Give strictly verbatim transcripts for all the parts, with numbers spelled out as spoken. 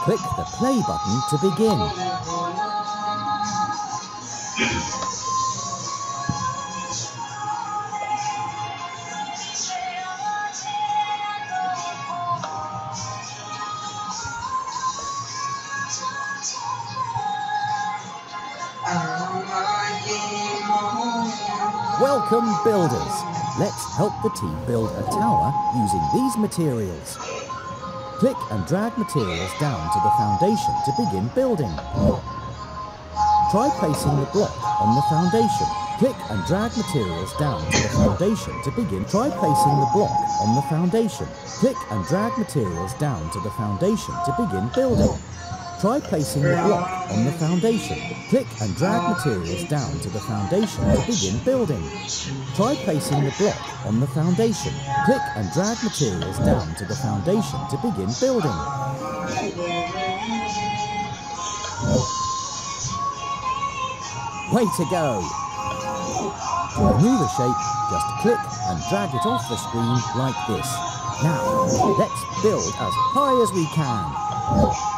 Click the play button to begin. Welcome, builders. Let's help the team build a tower using these materials. Click and drag materials down to the foundation to begin building. Try placing the block on the foundation. Click and drag materials down to the foundation to begin. Try placing the block on the foundation. Click and drag materials down to the foundation to begin building. Try placing the block on the foundation. Click and drag materials down to the foundation to begin building. Try placing the block on the foundation. Click and drag materials down to the foundation to begin building. Way to go! To renew the shape, just click and drag it off the screen like this. Now, let's build as high as we can.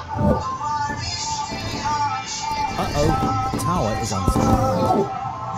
Uh-oh, the tower is unstable.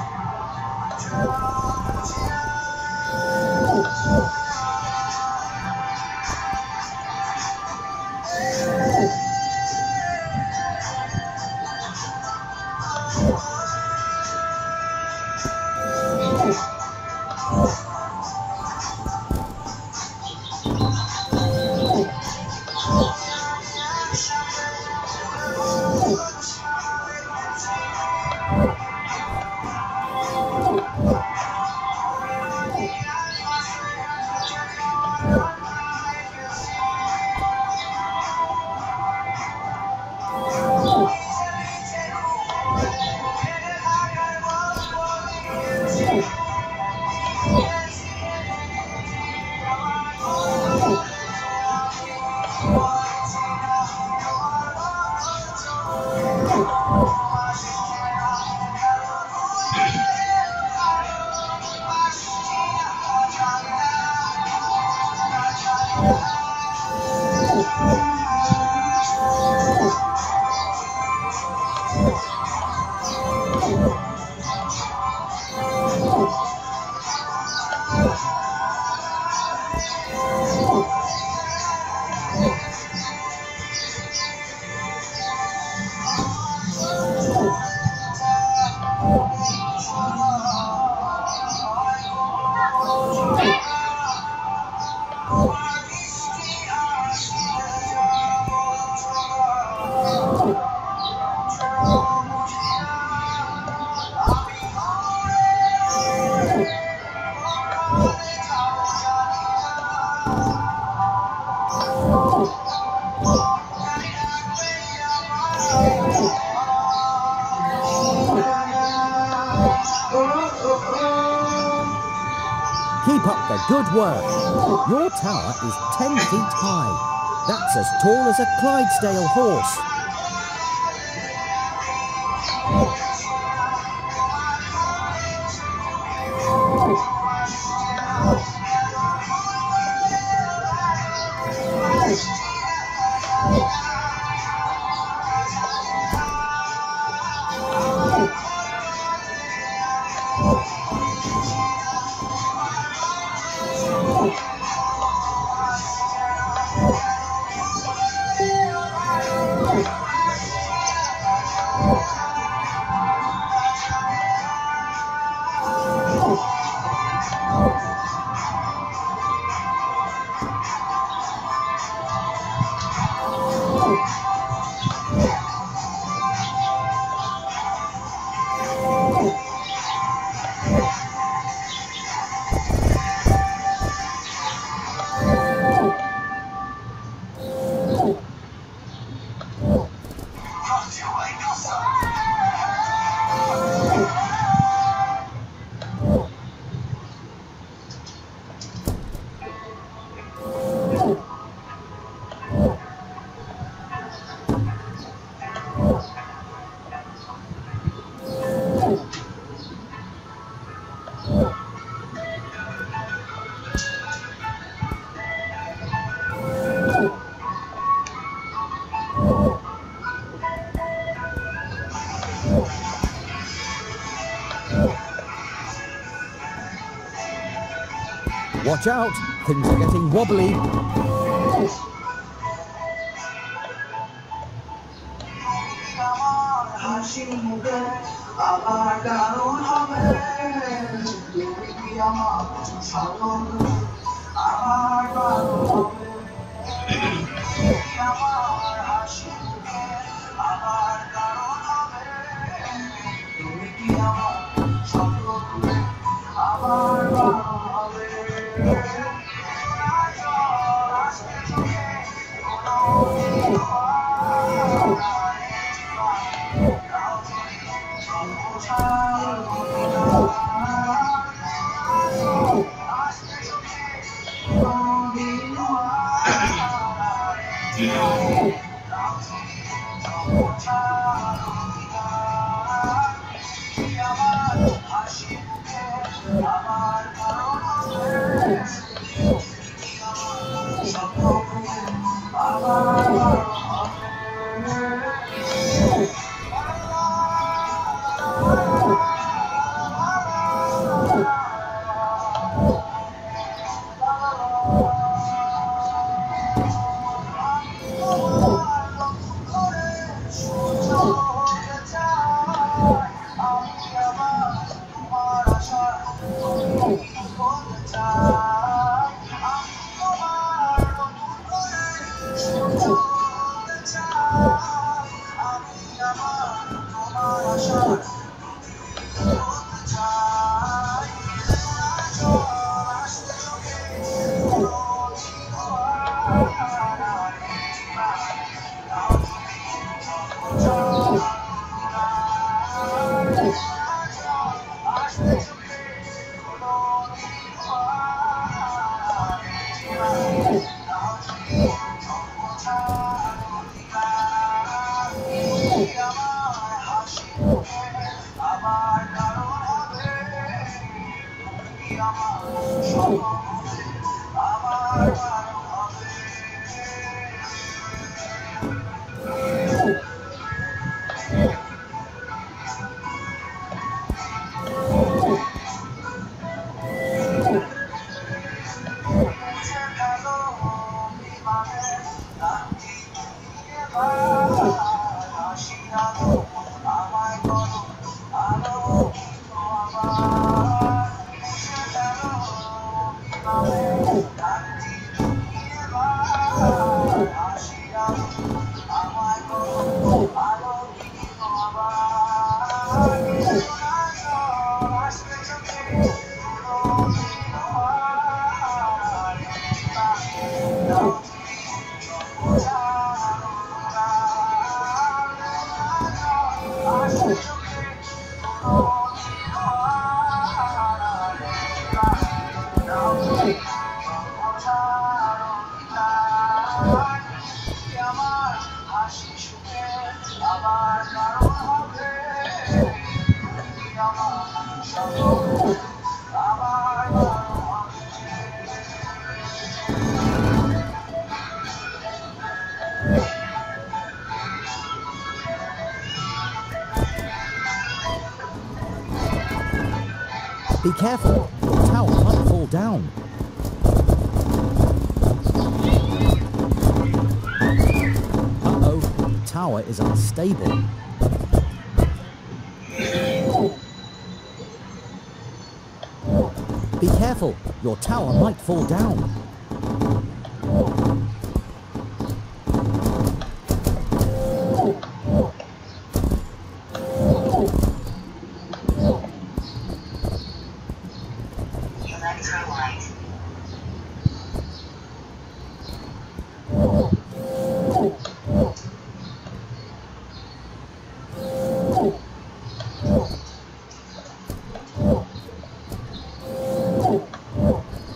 Keep up the good work. Your tower is ten feet high. That's as tall as a Clydesdale horse. Watch out, things are getting wobbly. Be careful, your tower might fall down. Uh-oh, tower is unstable. Be careful, your tower might fall down.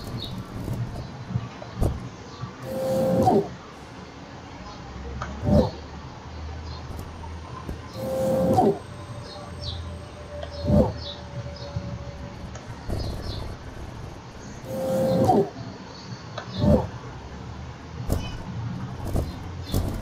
Oh.